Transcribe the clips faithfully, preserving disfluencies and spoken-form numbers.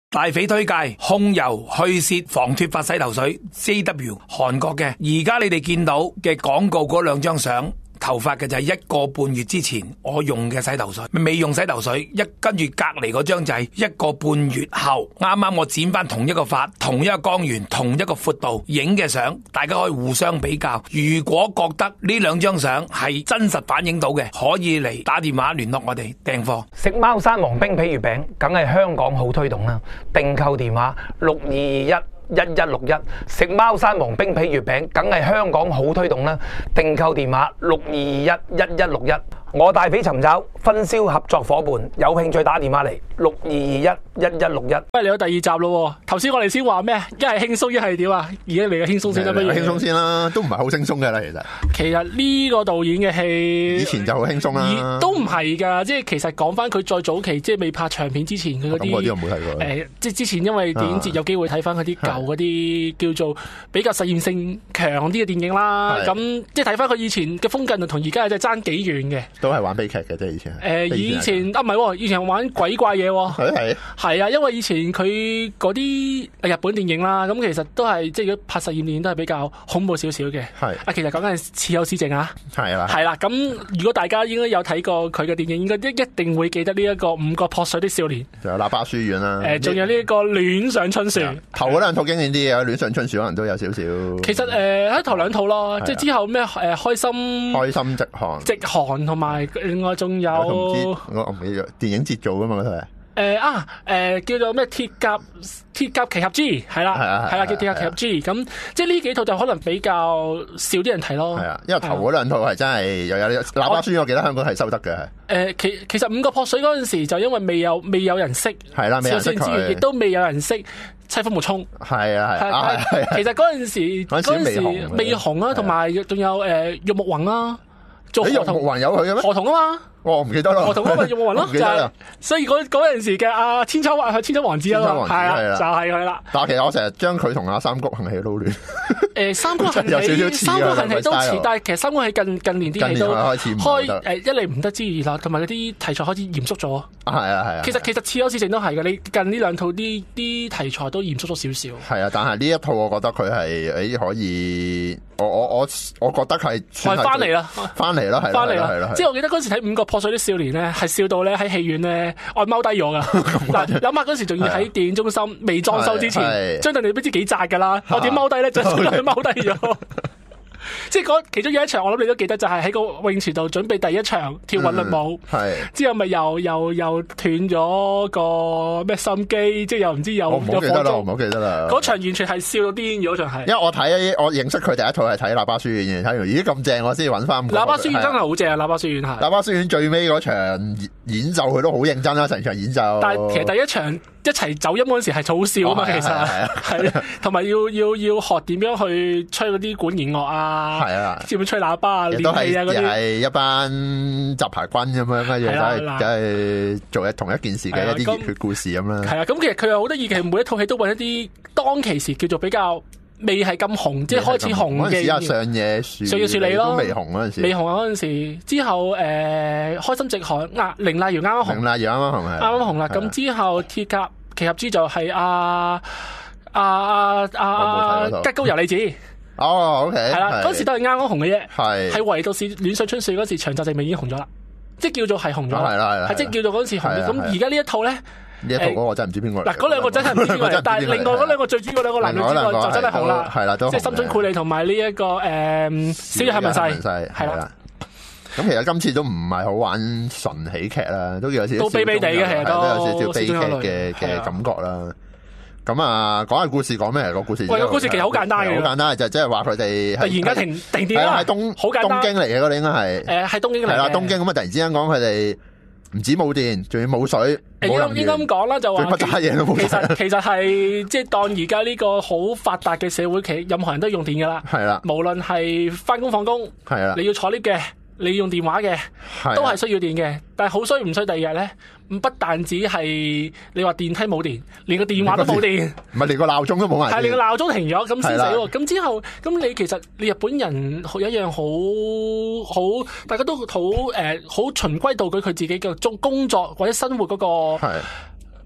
大肥推介控油去屑防脫髮洗頭水 J W 韓國嘅，而家你哋見到嘅廣告嗰兩張相頭髮嘅就係一個半月之前我用嘅洗頭水，未用洗頭水，一跟住隔籬嗰張就係一個半月後，啱啱我剪翻同一個髮、同一個光源、同一個闊度影嘅相，大家可以互相比較。如果覺得呢兩張相係真實反映到嘅，可以嚟打電話聯絡我哋訂貨。 食貓山王冰皮月餅，梗係香港好推動啦！訂購電話六二二一一一六一，食貓山王冰皮月餅，梗係香港好推動啦！訂購電話六二二一一一六一。我大肥尋找分銷合作伙伴，有興趣打電話嚟六二二一一一六一。 喂，嚟到第二集咯，頭先我哋先話咩？一係輕鬆，一係點啊？而家嚟嘅輕鬆先得乜嘢？ 輕鬆先啦，都唔係好輕鬆嘅啦，其實。 其實呢個導演嘅戲， 以前就好輕鬆啦， 都唔係㗎，即係其實講翻佢再早期，即係未拍長片之前，佢嗰啲， 咁我啲我冇睇過。 誒，即係之前因為電影節有機會睇翻佢啲舊嗰啲叫做比較實驗性強啲嘅電影啦。咁即係睇翻佢以前嘅風格，同而家真係爭幾遠嘅。 都係玩悲劇嘅啫，以前。 誒，以前啊唔係，以前玩鬼怪嘢。 係係。 係啊，因為以前佢嗰啲日本電影啦，咁其實都係即係如果拍實驗電影都係比較恐怖少少嘅。係啊，其實講緊係似有似靜啊。係啦。係啦，咁如果大家應該有睇過佢嘅電影，應該一一定會記得呢一個五個撲水的少年。仲有喇叭書院啦。誒，仲有呢一個戀上春樹。頭嗰兩套經典啲嘅，戀上春樹可能都有少少。 其實誒喺頭兩套咯，即係之後咩誒開心。開心直航。 直航同埋另外仲有。 我唔記得電影節做噶嘛嗰套係。 誒啊誒叫做咩鐵甲鐵甲奇俠 G 係啦係啦叫鐵甲奇俠 G 咁即係呢幾套就可能比較少啲人睇咯。係啊， 因為頭嗰兩套係真係又有啲喇叭書，我記得香港係收得嘅。誒其其實五個撲水嗰陣時就因為未有未有人識係啦，未有人識之餘亦都未有人識妻夫木聰。係啊係啊，其實嗰陣時嗰陣時未紅啊，同埋仲有誒玉木宏啦。做玉木宏有佢嘅咩？ 河童啊嘛。我唔記得咯，我同嗰個玉木宏咯，就係所以嗰嗰陣時嘅阿千秋啊，千秋王子啊嘛，係啊，就係佢啦。但係其實我成日將佢同阿三谷幸喜撈亂。誒，三谷幸喜，三谷幸喜都似，但係其實三谷係近近年啲戲都開始開誒一嚟唔得之二啦，同埋嗰啲題材開始嚴肅咗。係啊係啊。其實其實似有似靜都係嘅，你近呢兩套啲啲題材都嚴肅咗少少。係啊，但係呢一套我覺得佢係誒可以，我我我我覺得係翻嚟啦，翻嚟啦，係翻嚟啦，係啦。即係我記得嗰時睇五個撲水啲少年咧，係笑到咧喺戲院咧，我踎低咗噶。嗱，諗下嗰時仲要喺電影中心未裝修之前，張凳你不知幾窄噶啦，我點踎低咧，就真係踎低咗。即係嗰其中有一場，我諗你都記得，就係喺個泳池度準備第一場跳韻律舞，係之後咪又又又斷咗個咩心機，即係又唔知又我唔好記得啦，我唔好記得啦。 嗰場完全係笑到癲咗，仲係。 因為我睇我認識佢第一套係睇《喇叭書院》嘅，睇完咦咁正，我先揾翻。 喇叭書院真係好正啊！喇叭書院係。 喇叭書院最尾嗰場演奏佢都好認真啦，成場演奏。 但係其實第一場一齊走音嗰陣時係好笑啊嘛，其實係同埋要要要學點樣去吹嗰啲管弦樂啊。係啊，知唔知吹喇叭啊？練氣啊嗰啲，係一班雜牌軍咁樣嘅嘢，都係都係做一同一件事嘅一啲熱血故事咁啦。係啊，咁其實佢又好得意嘅，每一套戲都揾一啲當其時叫做比較未係咁紅，即係開始紅嘅。嗰陣時啊，上野樹上野樹里咯，都未紅嗰陣時。未紅嗰陣時，之後誒開心直航啊，綾瀨遙啱啱紅，綾瀨遙啱啱紅係啱啱紅啦。咁之後鐵甲奇俠 G就係阿阿阿阿吉高由里子。哦 ，OK， 係啦，嗰時都係啱啱紅嘅啫，係係唯獨是戀上春樹嗰時長澤正美已經紅咗啦，即係叫做係紅咗，係啦係啦，係即係叫做嗰時紅。咁而家呢一套咧，呢一套嗰個真係唔知邊個。嗱，嗰兩個真係唔知邊個，但係另外嗰兩個最主要兩個男女主角就真係紅啦，係啦，即係深津繪里同埋呢一個誒小野文世，係啦。咁其實今次都唔係好玩純喜劇啦，都有少少都悲悲地嘅，其實都有少少悲劇嘅嘅感覺啦。咁啊，講下故事講咩？個故事喂，個故事其實好簡單嘅，好簡單就即係話佢哋突然間停停電啦，係東好簡單東京嚟嘅嗰啲應該係誒係東京嚟，係啦東京。咁啊突然之間講佢哋唔止冇電，仲要冇水，應該應該咁講啦，就話乜嘢都冇。其實其實係即係當而家呢個好發達嘅社會，其實任何人都用電噶啦，係啦，無論係翻工放工，係啦，你要坐 lift 嘅。你用電話嘅都係需要電嘅，但係好衰唔衰第二日咧？不但止係你話電梯冇電，連個電話都冇電，唔係連個鬧鐘都冇埋，係連個鬧鐘停咗，咁先死喎！咁之後，咁你其實你日本人有一樣好好，大家都好誒，好循規蹈矩佢自己嘅工工作或者生活嗰個。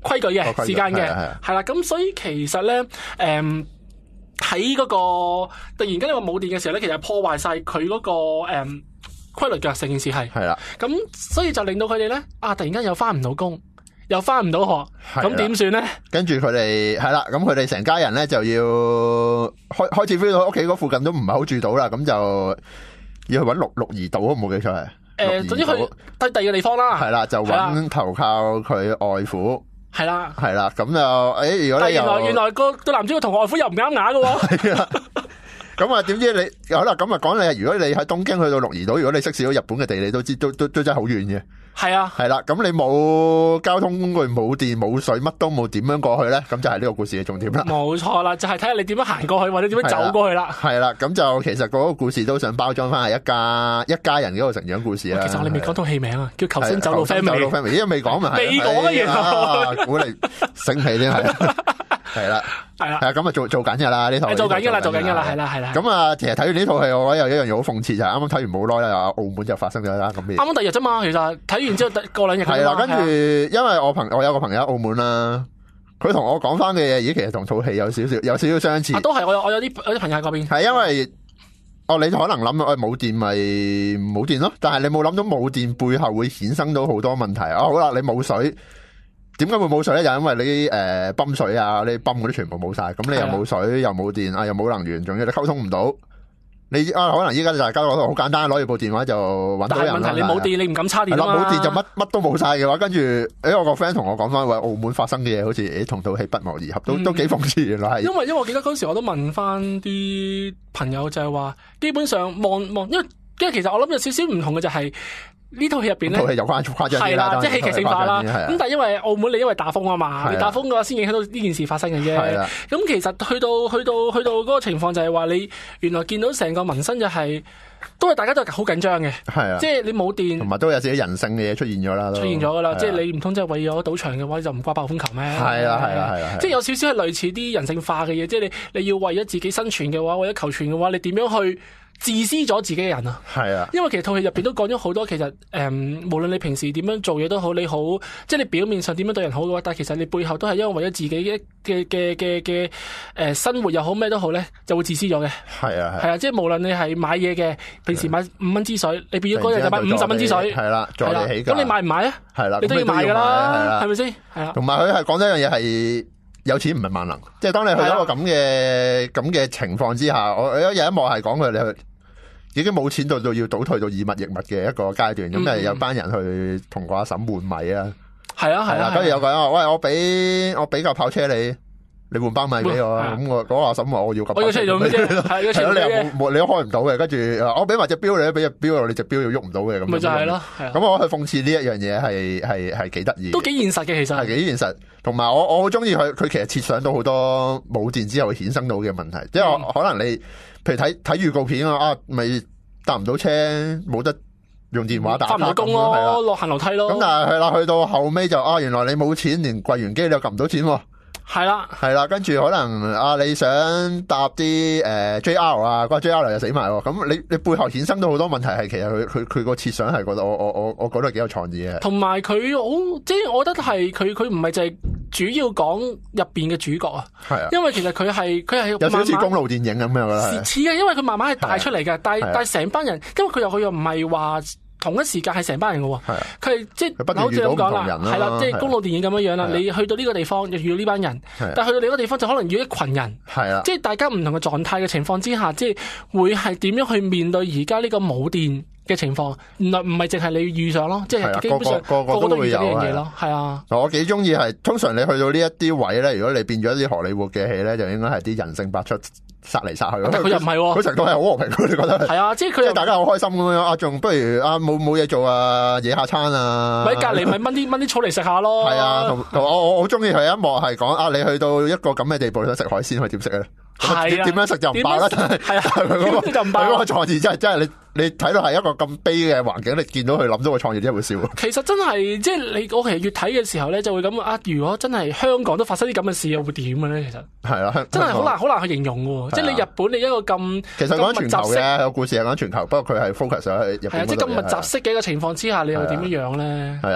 規矩嘅時間嘅，係啦。咁所以其實咧，誒喺嗰個突然間你話冇電嘅時候咧，其實破壞晒佢嗰個誒。嗯規律嘅成件事係，係啦，咁所以就令到佢哋咧啊，突然間又翻唔到工，又翻唔到學，咁點算咧？跟住佢哋係啦，咁佢哋成家人咧就要開開始 feel 到屋企嗰附近都唔係好住到啦，咁就要去搵鹿鹿兒島，我冇記錯係。誒，總之去去第二個地方啦。係啦，就搵投靠佢外父。係啦，係啦，咁就誒，如果你又原來原來個個男主角同外父又唔啱牙嘅喎。係啊。咁啊，點知你好啦？咁啊，講你，如果你喺東京去到鹿兒島，如果你識少咗日本嘅地理，都知都都都真係好遠嘅。係啊，係啦。咁你冇交通工具、冇電、冇水，乜都冇，點樣過去咧？咁就係呢個故事嘅重點啦。冇錯啦，就係睇下你點樣行過去，或者點樣走過去啦。係啦，咁就其實嗰個故事都想包裝翻係一家一家人嗰個成長故事啦。其實我哋未講到戲名啊，叫《求生走路 family》。走路 family，因為未講嘛，未講嘅嘢，估你醒起添係。係啦，係啦，係啊，咁啊做做緊噶啦呢套，做緊噶啦，做緊噶啦，係啦，係啦。咁啊，其實睇完呢套戲，我覺得有一樣嘢好諷刺，就係啱啱睇完冇耐啦，澳門就發生咗啦咁嘅。啱啱第日啫嘛，其實睇完之後過兩日。係啦，跟住因為我朋我有個朋友喺澳門啦，佢同我講翻嘅嘢，咦，其實同套戲有少少有少少相似。啊，都係，我有我有啲有啲朋友喺嗰邊。係因為哦，你可能諗到，誒冇電咪冇電咯，但係你冇諗到冇電背後會衍生到好多問題。哦，好啦，你冇水。點解會冇水咧？就因為你誒泵水啊，你泵嗰啲全部冇晒，咁你又冇水又冇電啊，又冇能源，仲要你溝通唔到。你啊，可能依家大家攞到好簡單，攞住部電話就搵到人啦。但係問題你冇電，你唔敢叉電啊嘛。冇電就乜乜都冇晒嘅話，跟住誒我個 friend 同我講翻，話澳門發生嘅嘢好似誒同套戲不謀而合，都都幾諷刺原來係。因為因為我記得嗰時我都問翻啲朋友就係話，基本上望望，因為因為其實我諗有少少唔同嘅就係。呢套戲入邊咧，套戲有關誇張啲啦，即係戲劇性化啦。咁但係因為澳門你因為打風啊嘛，你打風嘅話先影響到呢件事發生嘅啫。咁其實去到去到去到嗰個情況就係話你原來見到成個民生就係都係大家都係好緊張嘅。係啊，即係你冇電，同埋都有自己人性嘅嘢出現咗啦。出現咗噶啦，即係你唔通真係為咗賭場嘅話就唔掛爆風球咩？係啦係啦係啦，即係有少少係類似啲人性化嘅嘢，即係你你要為咗自己生存嘅話，為咗求存嘅話，你點樣去？自私咗自己嘅人啊，係啊，因為其實套戲入邊都講咗好多，其實誒、嗯，無論你平時點樣做嘢都好，你好，即係你表面上點樣對人好嘅話，但係其實你背後都係因為為咗自己嘅嘅嘅嘅嘅誒生活又好咩都好咧，就會自私咗嘅。係啊係啊，即係無論你係買嘢嘅，平時買五蚊支水，你變咗嗰日就買五十蚊支水，係啦，助你起價。咁你買唔買啊？係啦，你都要買噶啦，係咪先？係啊。同埋佢係講咗一樣嘢係。有錢唔係萬能，即係當你去到一個咁嘅咁嘅情況之下，我有有一幕係講佢哋已經冇錢到到要倒退到以物易物嘅一個階段，咁誒、嗯、有班人去同個阿嬸換米啊，係啊係啊，跟住有個人話喂，我俾我俾架跑車你。你換包米俾我，咁我嗰個阿嬸話我要咁，我要出嚟做咩啫？係係咯，你又冇你都開唔到嘅，跟住我俾埋隻錶你，俾隻錶你隻錶又喐唔到嘅，咁咪就係咯。咁我去諷刺呢一樣嘢係係係幾得意，都幾現實嘅，其實係幾現實。同埋我我好中意佢，佢其實設想到好多冇電之後衍生到嘅問題，即係可能你譬如睇睇預告片啊，咪搭唔到車，冇得用電話打卡，翻唔到工咯，落行樓梯咯。咁但係係啦，去到後尾就啊，原來你冇錢，連櫃員機你又撳唔到錢。係啦，係啦，跟住可能啊，你想搭啲誒、呃、J R 啊，嗰個 J R 又死埋，咁你你背後衍生到好多問題，係其實佢佢佢個設想係覺得我我我我覺得幾有創意嘅。同埋佢好，即係我覺得係佢佢唔係就係主要講入邊嘅主角啊，係啊，因為其實佢係佢係有少少似公路電影咁樣啦，似嘅，因為佢慢慢係帶出嚟嘅，但係但係成班人，因為佢又佢又唔係話。同一時間係成班人嘅喎，佢係即係好似咁講啦，係啦，即係公路電影咁樣樣啦。你去到呢個地方就遇到呢班人，但係去到另一個地方就可能遇到一群人，即係大家唔同嘅狀態嘅情況之下，即係會係點樣去面對而家呢個冇電嘅情況？原來唔係淨係你遇上咯，即係基本上個個都會有呢樣嘢咯，係啊。我幾中意係通常你去到呢一啲位咧，如果你變咗一啲荷里活嘅戲咧，就應該係啲人性百出。殺嚟殺去，但佢又唔係喎，佢成套係好和平，你覺得係啊？即係佢，即係大家好開心咁樣啊！仲不如啊冇冇嘢做啊，野下餐啊！喺隔離咪掹啲掹啲草嚟食下咯。係啊，同同我我好中意佢一幕係講啊，你去到一個咁嘅地步，你想食海鮮，佢點食咧？係啊，點樣食就唔飽啦，真係。係啊，佢嗰個就唔飽。佢嗰個創意真係真係你你睇到係一個咁悲嘅環境，你見到佢諗到個創意真係會笑。其實真係即係你我其實越睇嘅時候咧，就會咁啊！如果真係香港都發生啲咁嘅事，又會點嘅咧？其實係啊，真係好難好難去形容嘅。即係你日本你一個咁其實講全球嘅個故事係講全球，不過佢係 focus 喺日本。係啊，即係咁密集式嘅一個情況之下，你又點樣樣咧？係啊。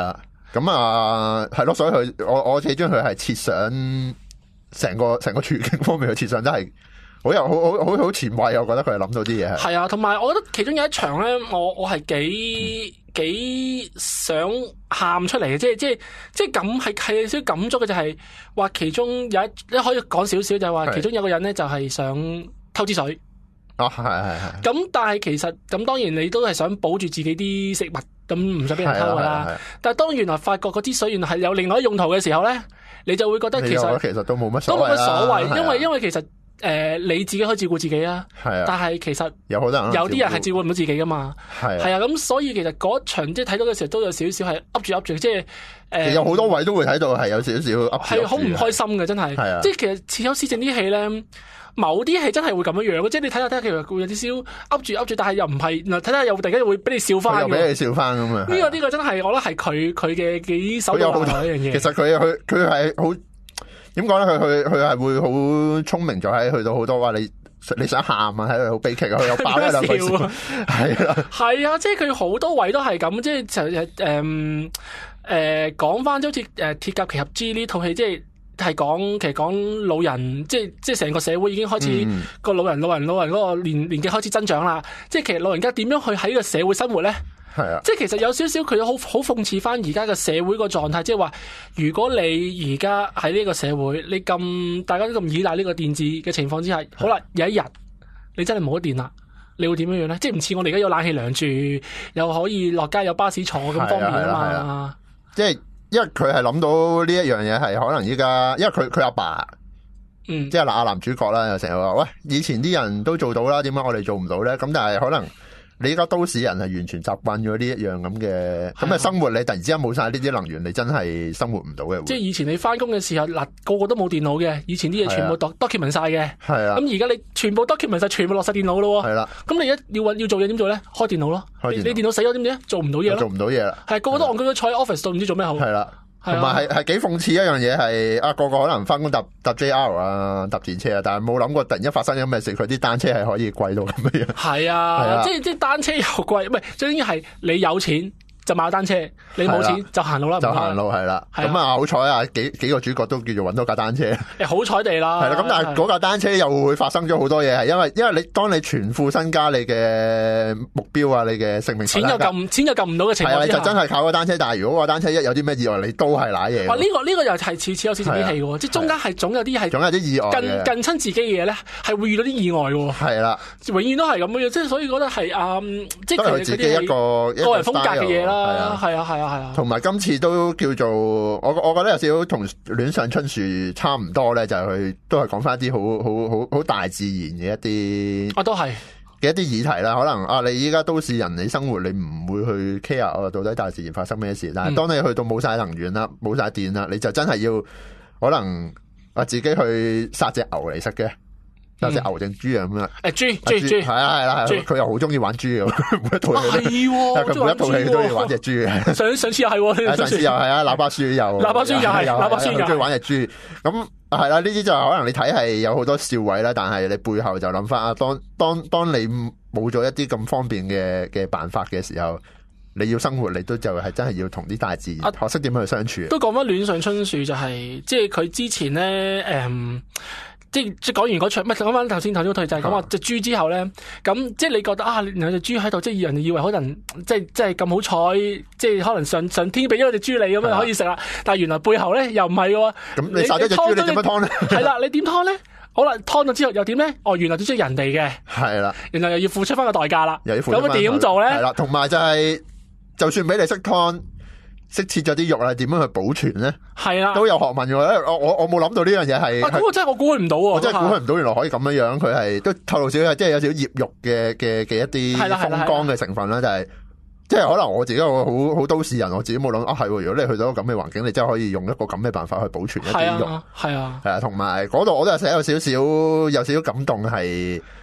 咁啊，係咯，所以佢我我自己將佢係設想成個成個處境方面嘅設想，真係好有好好好好前衛，我覺得佢係諗到啲嘢係。 係啊，同埋我覺得其中有一場咧，我我係幾、嗯、幾想喊出嚟嘅，即係即係即係咁係係有少少感觸嘅，就係話其中有一你可以講少少，就係話其中有個人咧就係想偷支水。 哦，係係係。 咁但係其實咁當然你都係想保住自己啲食物，咁唔想俾人偷㗎啦。但係當原來發覺嗰支水原來係有另外一用途嘅時候咧，你就會覺得其實其實都冇乜都冇乜所謂， 啊、 因為因為其實誒、呃、你自己可以照顧自己啊。係啊。但係其實有好多人有啲人係照顧唔到自己㗎嘛。 係。 係啊，咁所以其實嗰場即係睇到嘅時候都有少少係噏住噏住，即係誒。 其實有好多位都會睇到係有少少噏住。 係好唔開心嘅，真係。係啊。即係其實似有施政啲戲咧。某啲係真係會咁樣樣嘅，即係你睇下睇下，其實會有啲少噏住噏住，但係又唔係嗱，睇睇又突然間會俾你笑翻， 又俾你笑翻咁啊！ 呢個呢個真係，我覺得係佢佢嘅幾手到拿來一樣嘢。 其實佢佢佢係好點講咧？佢佢佢係會好聰明，就喺去到好多話你你想喊啊，喺度好悲劇啊，佢又爆一兩句笑，係啦， 係啊，即係佢好多位都係咁，即係就誒誒誒講翻，好似誒《鐵甲奇俠 G》呢套戲，即係。係講其實講老人，即係即係成個社會已經開始個、嗯、老人老人老人嗰個年年紀開始增長啦。即係其實老人家點樣去喺個社會生活咧？係啊，即係其實有少少佢好好諷刺翻而家嘅社會個狀態，即係話如果你而家喺呢個社會，你咁大家都咁依賴呢個電子嘅情況之下，好啦，有一日你真係冇咗電啦，你會點樣樣咧？即係唔似我哋而家有冷氣涼住，又可以落街有巴士坐咁方便啊嘛。 即係。因為佢係諗到呢一樣嘢係可能依家，因為佢佢阿爸，嗯，即係嗱阿男主角啦，又成日話喂，以前啲人都做到啦，點解我哋做唔到咧？咁但係可能你依家都市人係完全習慣咗呢一樣咁嘅咁嘅生活，你突然之間冇晒呢啲能源，你真係生活唔到嘅。即係以前你翻工嘅時候，嗱個個都冇電腦嘅，以前啲嘢全部 document 晒嘅，係啊。咁而家你全部 document 晒，全部落晒電腦咯，係啦。咁你而家要要做嘢點做咧？開電腦咯，你你電腦死咗點啫？做唔到嘢咯， 做唔到嘢啦。 係個個都戇居居坐喺 office 度，唔知做咩好。係啦。 同埋係係幾諷刺一樣嘢係啊，個個可能翻工搭搭 J R 啊，搭電車啊，但係冇諗過突然間發生咗咩事，佢啲單車係可以貴到咁樣。係啊， 係啊，即係即係單車又貴，唔係最緊要係你有錢就買單車，你冇錢就行路啦， 就行路係啦。咁啊好彩啊，幾幾個主角都叫做揾到架單車。 誒好彩地啦。 係啦，咁但係嗰架單車又會發生咗好多嘢，係因為因為你當你全副身家你嘅目標啊，你嘅性命錢又撳錢又撳唔到嘅情況之下， 係啊，就真係靠個單車。但係如果個單車一有啲咩意外，你都係瀨嘢。 哇！呢個呢個又係似似有少少啲戲嘅，即係中間係總有啲係總有啲意外， 近近親自己嘅嘢咧，係會遇到啲意外嘅。係啦，永遠都係咁嘅，即係所以覺得係啊，即係佢自己一個個人風格嘅嘢啦。係啊係。係啊係啊， 同埋今次都叫做我我覺得有少少同戀上春樹差唔多咧，就係、是、佢都係講翻一啲好好好好大自然嘅一啲， 啊都係嘅一啲議題啦。可能啊，你依家都市人你生活你唔會去 care 啊，到底大自然發生咩事？但係當你去到冇晒能源啦，冇晒電啦，你就真係要可能啊自己去殺隻牛嚟食嘅。有隻牛定豬啊咁啊！ 誒豬豬豬係啊係啦，佢又好中意玩豬嘅，每一套戲係佢每一套戲都要玩隻豬嘅。 上上次又係， 上次又係啊！喇叭書又喇叭書又係，喇叭書又中意玩隻豬。咁係啦，呢啲就可能你睇係有好多笑位啦，但係你背後就諗翻啊，當當當你冇咗一啲咁方便嘅嘅辦法嘅時候，你要生活，你都就係真係要同啲大自然學識點樣去相處。 都講翻戀上春樹就係、是，即係佢之前咧誒。嗯即係即係講完嗰場，唔係講翻頭先頭先嗰套就係講話隻豬之後咧，咁即係你覺得啊，有隻豬喺度，即係人哋以為可能即係即係咁好彩，即係可能上上天俾咗隻豬你咁樣可以食啦，但係原來背後咧又唔係喎。咁你殺咗隻豬，你點樣劏咧？ 係啦，你點劏咧？好啦，劏咗之後又點咧？哦，原來都係人哋嘅。係啦，原來又要付出翻個代價啦。又要付出翻。咁點做咧？ 係啦，同埋就係、是，就算俾你識劏。識切咗啲肉啦，點樣去保存咧？係啦，都有學問嘅。我我我冇諗到呢樣嘢係。 啊，嗰個真係我估佢唔到喎。 我真係估佢唔到，原來可以咁樣樣。佢係都透露少少，即係有少少醃肉嘅嘅嘅一啲風乾嘅成分啦。就係即係可能我自己個好好都市人，我自己冇諗啊。係，如果你去到咁嘅環境，你真係可以用一個咁嘅辦法去保存一啲肉。係啊，係啊，係啊。同埋嗰度我都係寫有少少有少少感動係。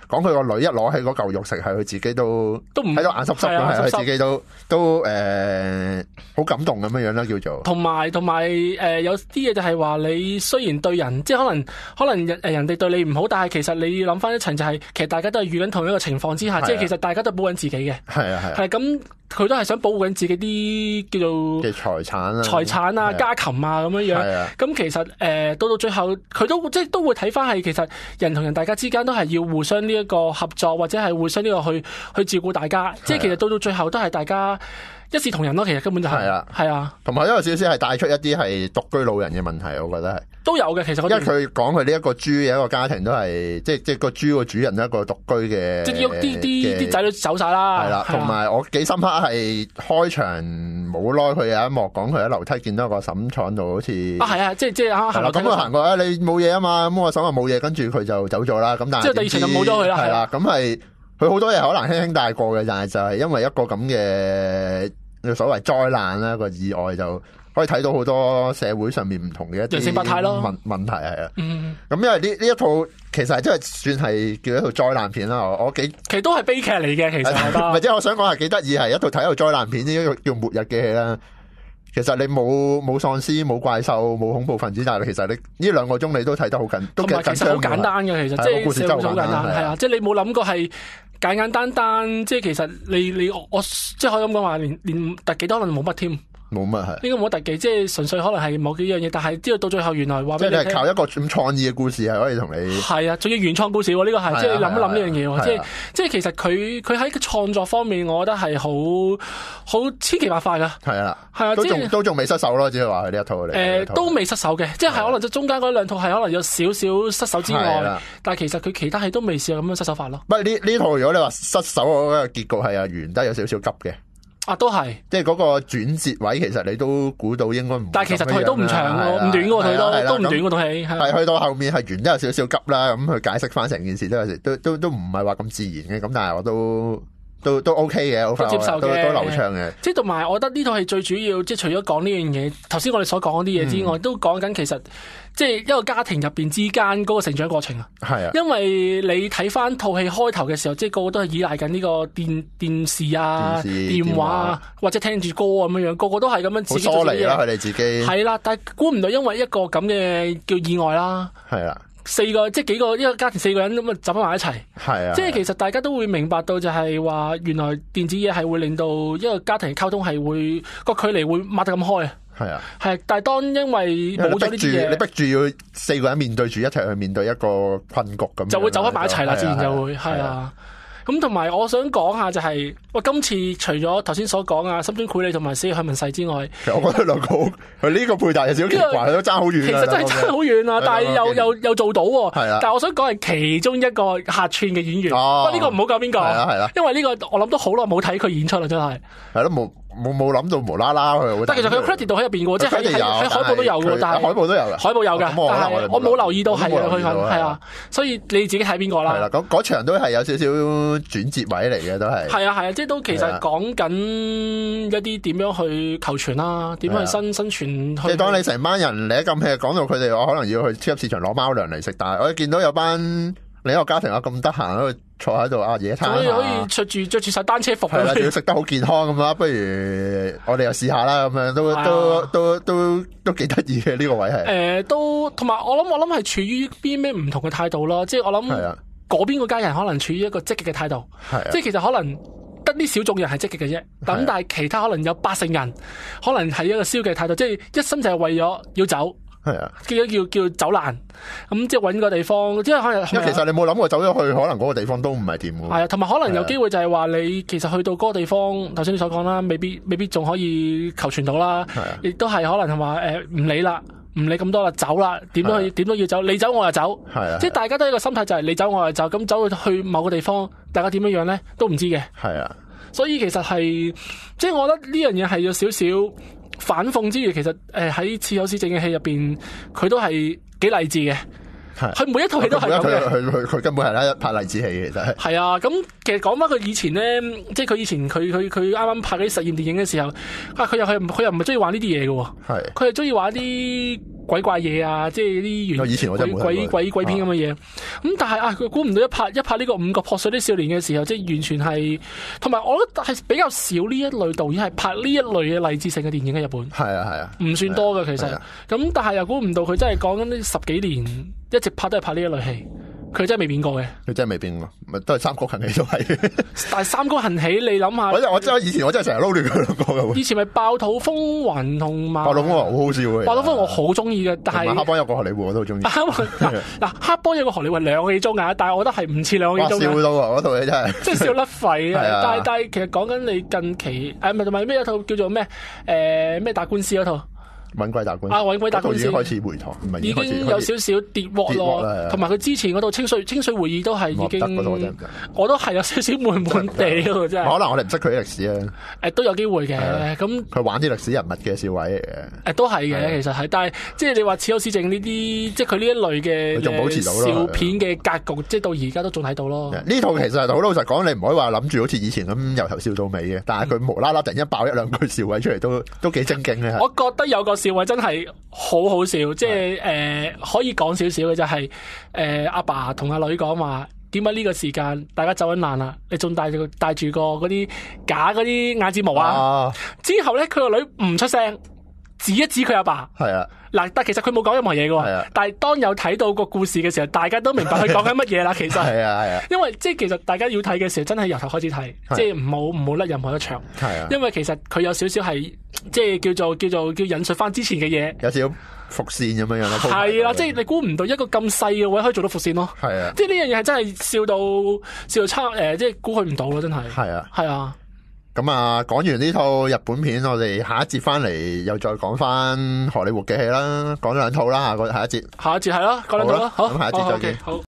講佢個女一攞起嗰嚿肉食，係佢自己都都唔喺度眼濕濕咁，係佢自己都都誒好感動咁樣樣啦，叫做。 同埋同埋誒有啲嘢就係話你雖然對人，即係可能可能人誒人哋對你唔好，但係其實你諗翻一層就係、是，其實大家都係遇緊同一個情況之下，即係其實大家都保緊自己嘅。係啊係。係咁。佢都係想保護緊自己啲叫做嘅財產啊、 財產啊、家禽啊咁樣樣。咁其實誒、呃、到到最後，佢都即係都會睇翻係其實人同人大家之間都係要互相呢一個合作，或者係互相呢個去去照顧大家。即係其實到到最後都係大家一視同仁咯。其實根本就係係啊，係啊。同埋因為少少係帶出一啲係獨居老人嘅問題，我覺得係都有嘅。其實因為佢講佢呢一個豬嘅一個家庭都係即係即係個豬個主人一個獨居嘅， 即係要啲啲啲仔女走晒啦。 係啦，同埋我幾深刻係開場冇耐，佢有一幕講佢喺樓梯見到個嬸坐喺度，好似啊係啊，即係即係係啦。 咁佢行過啊，你冇嘢啊嘛，咁我嬸話冇嘢，跟住佢就走咗啦。咁但係即係第二場就冇咗佢啦。 係啦，咁係佢好多嘢可能輕輕帶過嘅，但係就係因為一個咁嘅所謂災難啦，個意外就可以睇到好多社會上面唔同嘅一啲人性百態咯問問題係啊。 嗯， 咁因為呢呢一套其實係真係算係叫一套災難片啦。我我幾其實都係悲劇嚟嘅，其實唔係即係我想講係幾得意，係一套睇一套災難片，呢個叫末日嘅戲啦。其實你冇冇喪屍、冇怪獸、冇恐怖分子，但係其實你呢兩個鐘你都睇得好緊，都緊張。 其實好簡單嘅，其實即係故事真係好簡單，係啊，即係你冇諗過係簡簡單單，即係其實你你我，我即係可以咁講話，連連特技都可能冇乜添。 冇乜係， 呢個冇特技，即係純粹可能係某幾樣嘢，但係知道到最後原來話俾你聽， 即係靠一個咁創意嘅故事係可以同你係啊，仲要原創故事喎，呢個係即係你諗一諗呢樣嘢喎，即係即係其實佢佢喺創作方面，我覺得係好好千奇百怪噶。 係啊， 係啊， 都仲都仲未失手咯，只係話佢呢一套嚟。 誒，都未失手嘅，即係可能中間嗰兩套係可能有少少失手之外，但係其實佢其他戲都未試過咁樣失手法咯。 不過呢呢套如果你話失手嗰個結局係啊完得有少少急嘅。 啊，都係， 即係嗰個轉折位，其實你都估到應該唔， 但係其實佢都唔長喎，唔短喎，佢都都唔短嗰套戲， 係去到後面係完得有少少急啦，咁去解釋翻成件事都有時都都都唔係話咁自然嘅，咁但係我都。都都 OK 嘅，好接受嘅， 都都流暢嘅。 即係同埋，我覺得呢套戲最主要，即係除咗講呢樣嘢，頭先我哋所講嗰啲嘢之外，嗯、都講緊其實即係一個家庭入邊之間嗰個成長過程啊。係啊，因為你睇翻套戲開頭嘅時候，即係個個都係依賴緊呢個電電視啊、電，視電話啊，或者聽住歌咁樣樣，個個都係咁樣自己做啲嘢。好疏離啦，佢哋自己係啦，但係估唔到，因為一個咁嘅叫意外啦。係啊。四個即係幾個一個家庭四個人咁啊，走翻埋一齊。係啊，即係其實大家都會明白到就係話，原來電子嘢係會令到一個家庭溝通係會個距離會擘得咁開啊。係啊，係，但係當因為冇咗呢啲嘢，你逼住要四個人面對住一齊去面對一個困局咁，就會走翻埋一齊啦，自然就會係啊。咁同埋我想講下就係、是，喂，今次除咗頭先所講啊，深津繪里同埋死去問世之外， 其實我覺得兩個佢呢個配搭有少少奇怪，都爭好遠。其實真係爭好遠啊，但係又又又做到喎。係啊，但係我想講係其中一個客串嘅演員。哦，呢個唔好講邊個。係啦係啦，因為呢個我諗都好耐冇睇佢演出啦，真係。係咯，冇。冇冇諗到無啦啦佢，但其實佢 credit 到喺入邊嘅，即係喺喺海報都有嘅，但係海報都有嘅，海報有嘅，但係我冇留意到係佢係啊，所以你自己睇邊個啦？係啦，咁嗰場都係有少少轉折位嚟嘅，都係。係啊係啊，即係都其實講緊一啲點樣去求存啦，點樣去生生存。即係當你成班人嚟咁氣，講到佢哋話可能要去超級市場攞貓糧嚟食，但係我見到有班另一個家庭啊咁得閒喺度坐喺度啊野餐，可以可以着住着住晒單車服，係啦，仲要食得好健康咁啦。不如我哋又試下啦，咁樣都都都都都幾得意嘅呢個位係。誒、呃，都同埋我諗我諗係處於邊咩唔同嘅態度咯，即係我諗嗰邊個家人可能處於一個積極嘅態度，即係其實可能得啲小眾人係積極嘅啫，咁但係其他可能有八成人可能係一個消極態度，即係一心就係為咗要走。係啊，叫叫叫走難，咁即係搵個地方，即係可能。因為其實你冇諗過走咗去，可能嗰個地方都唔係掂嘅。係啊，同埋可能有機會就係話你其實去到嗰個地方，頭先你所講啦，未必未必仲可以求存到啦。係啊，亦都係可能係話誒唔理啦，唔理咁多啦，走啦，點都要點都要走，你走我又走。係啊，即係大家都有一個心態就係你走我又走，咁走去某個地方，大家點樣樣咧都唔知嘅。係啊，所以其實係即係我覺得呢樣嘢係有少少。反諷之餘，其實誒喺似有似正嘅戲入邊，佢都係幾勵志嘅。係，佢每一套戲都係咁嘅。佢佢佢根本係咧拍勵志戲嘅，其實係。係啊，咁其實講翻佢以前咧，即係佢以前佢佢佢啱啱拍嗰啲實驗電影嘅時候，啊佢又係佢又唔係中意玩呢啲嘢嘅喎。係，佢係中意玩啲鬼怪嘢啊，即係啲原以前我真係冇睇過鬼鬼鬼片咁嘅嘢。咁、啊、但係啊，佢估唔到一拍一拍呢個五個撲水的少年嘅時候，即係完全係，同埋我覺得係比較少呢一類導演係拍呢一類嘅勵志性嘅電影嘅日本。 係啊係啊， 唔算多嘅其實。咁但係又估唔到佢真係講緊呢十幾年一直拍都係拍呢一類戲。佢真係未變過嘅，佢真係未變過，咪都係三國行起都係。 但係三國行起，你諗下， 我我真係以前我真係成日撈亂佢兩個嘅。 以前咪爆肚風雲同埋爆肚風雲好好笑嘅， 爆肚風雲我好中意嘅，但係黑幫有個荷里活我都好中意。 嗱黑幫有個荷里活兩個幾鐘啊，但係我覺得係唔似兩個幾鐘。 笑到啊！嗰套嘢真係， 即係笑甩肺啊！但係但係其實講緊你近期誒，唔係同埋咩一套叫做咩誒咩打官司嗰套。 搵鬼打官司啊！搵鬼打官司已經開始回堂，唔係已經有少少跌鑊咯。同埋佢之前嗰度清水清水會議都係已經，我都係有少少悶悶地咯，真係。 可能我哋唔識佢啲歷史啊。 誒，都有機會嘅。咁佢玩啲歷史人物嘅笑位嚟嘅。 誒，都係嘅，其實係。但係即係你話似有似正呢啲，即係佢呢一類嘅仲保持到笑片嘅格局，即係到而家都仲喺度咯。 呢套其實好老實講，你唔可以話諗住好似以前咁由頭笑到尾嘅。但係佢無啦啦突然間爆一兩句笑位出嚟，都都幾正經嘅。 我覺得有個笑位真係。好好笑，即係誒、呃、可以講少少嘅就係誒阿爸同阿女講話，點解呢個時間大家走緊爛啦？你仲戴住戴住個嗰啲假嗰啲眼睫毛啊？啊之後咧佢個女唔出聲，指一指佢阿爸。係啊，嗱，但其實佢冇講任何嘢嘅。啊，但係當有睇到個故事嘅時候，大家都明白佢講緊乜嘢啦。其實係啊係啊，因為即係其實大家要睇嘅時候，真係由頭開始睇，即係唔好唔好甩任何一場。係啊，因為其實佢有少少係。即係叫做叫做叫引述翻之前嘅嘢， 有少少伏線咁樣樣咯。 係啦，即係你估唔到一個咁細嘅位可以做到伏線咯。係啊，即係呢樣嘢係真係笑到笑到差誒、呃，即係估佢唔到咯，真係。係啊，係啊。 咁啊，講完呢套日本片，我哋下一節翻嚟又再講翻荷里活嘅戲啦，講兩套啦，下個下一節。 下一節係咯，講兩套啦，好， 咁下一節再見。 好。